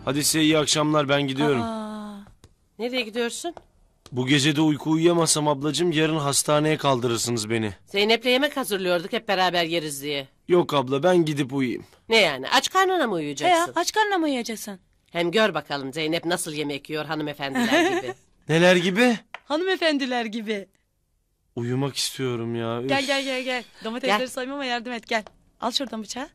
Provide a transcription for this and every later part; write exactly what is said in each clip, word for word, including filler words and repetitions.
Hadi size iyi akşamlar, ben gidiyorum. Aa, nereye gidiyorsun? Bu gece de uyku uyuyamasam ablacığım yarın hastaneye kaldırırsınız beni. Zeynep'le yemek hazırlıyorduk hep beraber yeriz diye. Yok abla, ben gidip uyuyayım. Ne yani, aç karnına mı uyuyacaksın? Ya, aç karnına mı uyuyacaksın? Hem gör bakalım Zeynep nasıl yemek yiyor hanımefendiler gibi. Neler gibi? Hanımefendiler gibi. Uyumak istiyorum ya. Üf. Gel gel gel gel. Domatesleri Gel. soymama yardım et gel. Al şuradan bıçağı.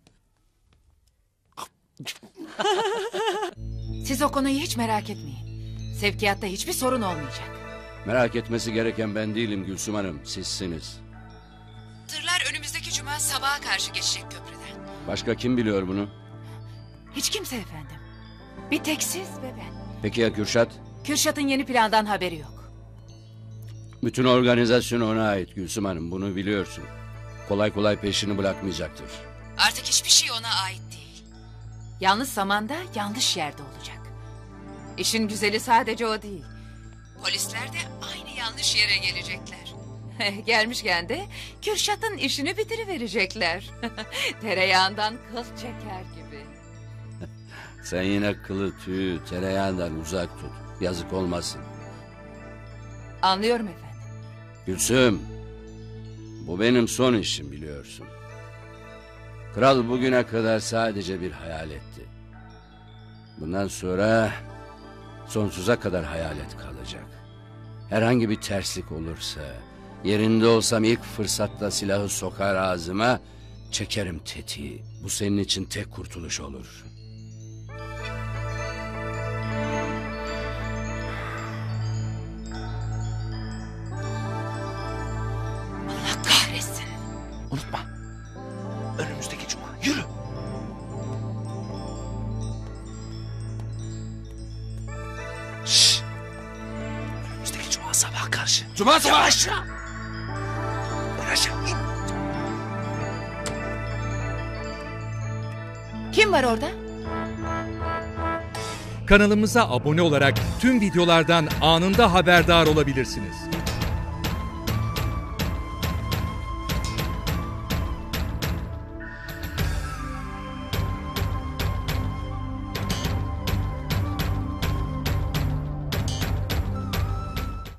Siz o konuyu hiç merak etmeyin. Sevkiyatta hiçbir sorun olmayacak. Merak etmesi gereken ben değilim Gülsüm Hanım, sizsiniz. Tırlar önümüzdeki cuma sabaha karşı geçecek köprüden. Başka kim biliyor bunu? Hiç kimse efendim. Bir tek siz ve ben. Peki ya Kürşat? Kürşat'ın yeni plandan haberi yok. Bütün organizasyon ona ait Gülsüm Hanım, bunu biliyorsun. Kolay kolay peşini bırakmayacaktır. Artık hiçbir şey ona ait değil. Yanlış zamanda yanlış yerde olacak. İşin güzeli sadece o değil. Polisler de aynı yanlış yere gelecekler. Gelmişken de Kürşat'ın işini bitiriverecekler. Tereyağından kıl çeker gibi. Sen yine kılı tüyü tereyağından uzak tut. Yazık olmasın. Anlıyorum efendim. Gülsüm, bu benim son işim biliyorsun. Kral bugüne kadar sadece bir hayaletti. Bundan sonra sonsuza kadar hayalet kalacak. Herhangi bir terslik olursa, yerinde olsam ilk fırsatta silahı sokar ağzıma, çekerim tetiği. Bu senin için tek kurtuluş olur. Allah kahretsin. Unutma. Önümüzdeki cuma. Yürü. Şşş. Önümüzdeki cuma sabah karşı. Cuma sabah! Yavaş. İn aşağı. İn. Kim var orada? Kanalımıza abone olarak tüm videolardan anında haberdar olabilirsiniz.